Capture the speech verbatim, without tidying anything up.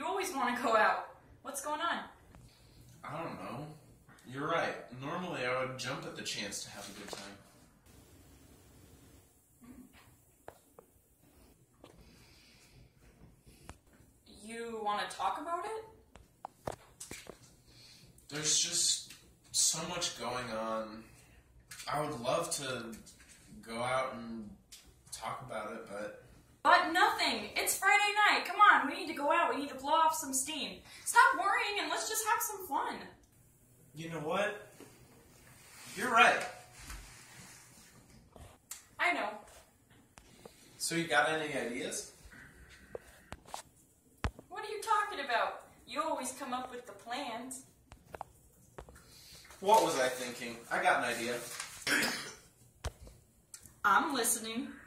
You always want to go out. What's going on? I don't know. You're right. Normally I would jump at the chance to have a good time. You want to talk about it? There's just so much going on. I would love to go out and talk about it, but... But nothing! It's Friday night! Come on, we need to go out, we need to blow off some steam. Stop worrying and let's just have some fun. You know what? You're right. I know. So you got any ideas? What are you talking about? You always come up with the plans. What was I thinking? I got an idea. I'm listening.